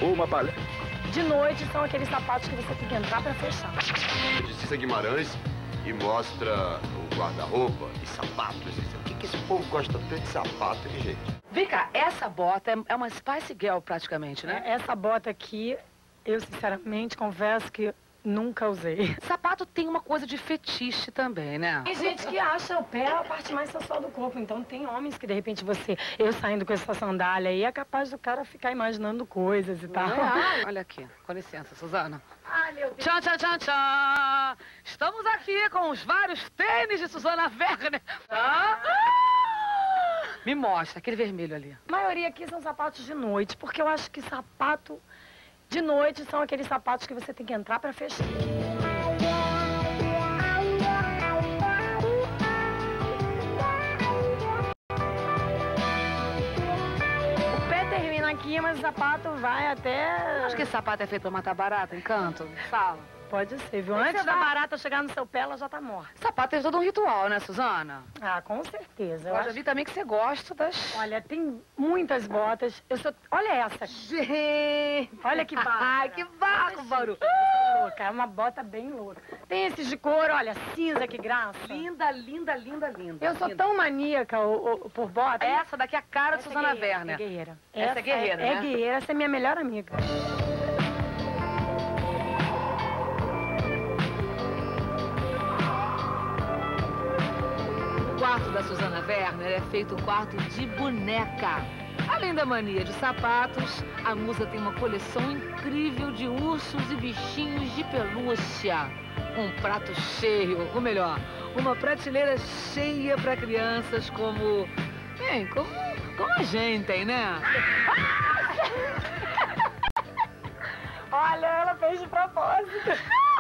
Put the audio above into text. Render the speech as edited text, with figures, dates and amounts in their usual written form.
ou uma palestra. De noite são aqueles sapatos que você tem que entrar pra fechar. De Cissa Guimarães e mostra o guarda-roupa e sapatos. O que esse povo gosta tanto de sapato, hein, gente? Vem cá, essa bota é uma Spice Girl praticamente, né? Essa bota aqui, eu sinceramente confesso que nunca usei. Sapato tem uma coisa de fetiche também, né? Tem gente que acha o pé a parte mais sensual do corpo. Então tem homens que, de repente, eu saindo com essa sandália aí, é capaz do cara ficar imaginando coisas e tal. Olha aqui, com licença, Suzana. Ai, meu Deus. Tchan, tchan, tchan, tchan. Estamos aqui com os vários tênis de Suzana Werner. Me mostra, aquele vermelho ali. A maioria aqui são sapatos de noite, porque eu acho que sapato de noite são aqueles sapatos que você tem que entrar pra fechar. O pé termina aqui, mas o sapato vai até... Acho que esse sapato é feito pra matar barata, encanto? Fala. Pode ser, viu? Antes da barata chegar no seu pé, ela já tá morta. Sapato é todo um ritual, né, Suzana? Ah, com certeza. Eu já vi também que você gosta das... Olha, tem muitas botas. Olha essa. Gente! Olha que barco. Ai, que barco, Baru. Louca, é uma bota bem louca. Tem esses de couro, olha, cinza, que graça. Linda, linda, linda, linda. Eu sou tão maníaca por bota. Essa daqui é a cara de Suzana guerreira, Werner. É guerreira. Essa é guerreira, né? É guerreira, essa é minha melhor amiga. O quarto da Suzana Werner é feito um quarto de boneca. Além da mania de sapatos, a musa tem uma coleção incrível de ursos e bichinhos de pelúcia. Um prato cheio, ou melhor, uma prateleira cheia para crianças como a gente, hein, né? Olha, ela fez de propósito.